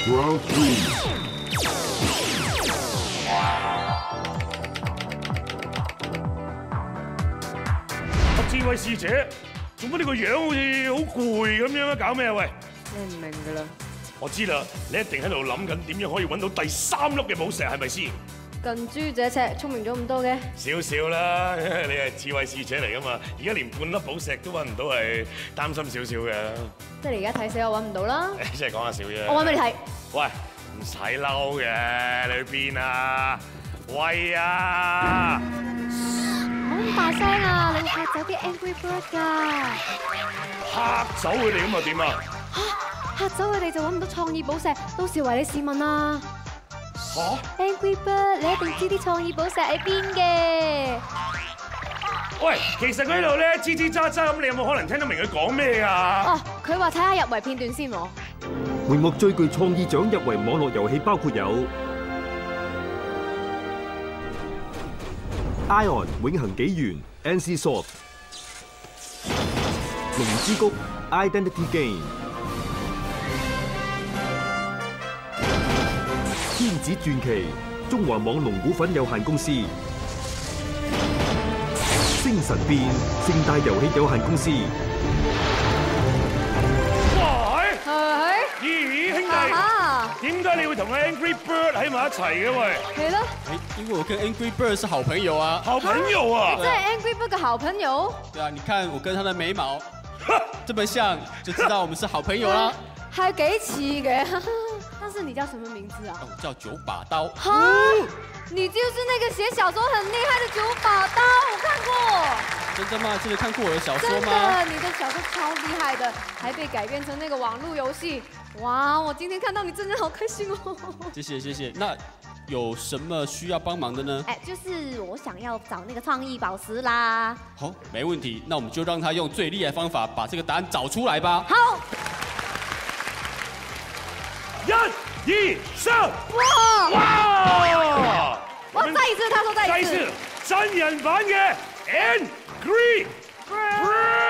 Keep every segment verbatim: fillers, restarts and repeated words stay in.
Round three. 智慧使者，做乜你個樣好似好攰咁樣啊？搞咩啊？喂！ 你唔明㗎啦。 我知啦，你一定喺度諗緊點樣可以揾到第三粒嘅寶石，係咪先？ 近朱者赤，聰明咗咁多嘅。 少少啦，你係智慧使者嚟噶嘛？而家連半粒寶石都揾唔到，係擔心少少嘅。 即係你而家睇死我揾唔到啦。 即係講下笑啫。 我揾俾你睇。 喂，唔使嬲嘅，你去邊啊？喂啊！ 唔好咁大聲啊！你會嚇走啲 Angry Bird 㗎。 嚇走佢哋咁又點啊？ 嚇走佢哋就揾唔到創意寶石，到時為你試問啦。 嚇 ！Angry Bird，你一定知啲創意寶石喺邊嘅。 喂，其實佢喺度咧吱吱喳喳咁，你有冇可能聽得明佢講咩啊？ 哦，佢話睇下入圍片段先喎。 榮獲最具創意獎入圍網絡遊戲包括有 Ion 永恆紀元 N C Soft、龍之谷 Identity Game、天子傳奇中華網龍股份有限公司、星神變盛大遊戲有限公司。 喂！ 係。 咦，兄弟，點解你會同個 Angry Bird 喺埋一齊嘅喂？ 係咯。 因為我跟 Angry Bird 是好朋友啊。 好朋友啊！ 你真係 Angry Bird 嘅好朋友？ 對啊，你看我跟他的眉毛這麼像，就知道我們是好朋友啦。 係幾似嘅，但是你叫什麼名字啊？ 我叫九把刀。 哈！你就是那個寫小說很厲害的九把刀，我看過。 真的嗎？真的看過我的小說嗎？ 真的，你的小說超厲害的，還被改編成那個網絡遊戲。哇！我今天看到你真的好開心哦。 謝謝謝謝。那有什麼需要幫忙的呢？ 哎，就是我想要找那個創意寶石啦。 好，沒問題。那我們就讓他用最厲害的方法把這個答案找出來吧。 好。 一、二、三。 哇！ 哇！ 我再一次，他說再一次。 再一次，真人版嘅 Angry Bird。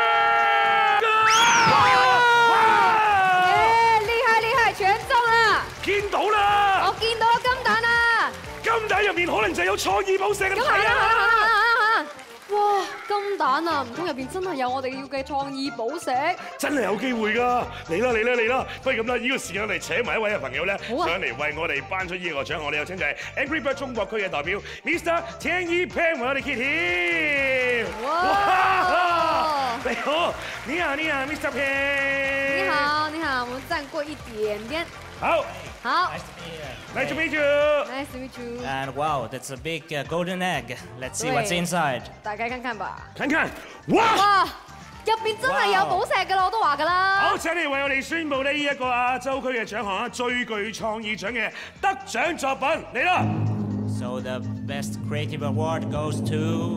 見到啦！ 我見到金蛋啦！ 金蛋入面可能就有創意寶石嘅睇啊！ 哇！金蛋啊，唔通入邊真係有我哋要嘅創意寶石？ 真係有機會㗎！嚟啦嚟啦嚟啦！不如咁啦，呢個時間嚟請埋一位嘅朋友咧，上嚟為我哋頒出呢個獎項。我哋有請就係 Angry Bird 中國區嘅代表 Mister 鄭一平為我哋揭曉。哇！你好，你好你好 Mister 平。 你好你好，我們站過一點點。 好。 好 ，Nice to meet you. Nice to meet you. And wow, that's a big uh, golden egg. Let's see what's inside. 大家看看吧。 看看，哇！ 哇！入邊真係有寶石㗎啦，我都話㗎啦。 好，請你為我哋宣佈呢一個亞洲區嘅獎項啊，最具創意獎嘅得獎作品嚟啦。 So the best creative award goes to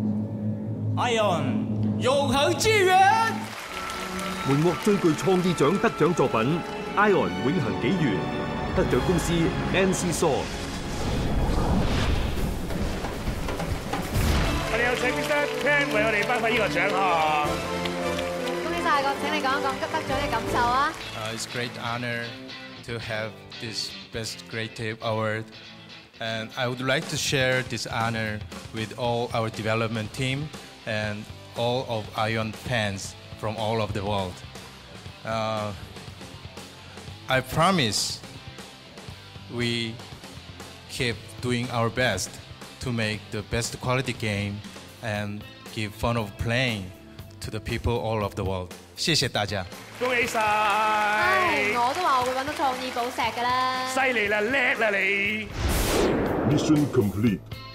Ion 永恆之源。 榮獲最具創意獎得獎作品 Ion 永恆紀元。得獎公司 N C Soft。 我哋有請 Mister Pan 為我哋頒發呢個獎項。 恭喜晒！請你講一講得獎嘅感受啊。 Uh, it's a great honor to have this Best Creative Award, and I would like to share this honor with all our development team and all of Ion fans from all over the world. Uh, I promise we keep doing our best to make the best quality game and give fun of playing to the people all over the world. 謝謝大家。 恭喜晒！ 唉，我都話我會揾到創意寶石㗎啦。 犀利啦，叻啦你！ Mission complete.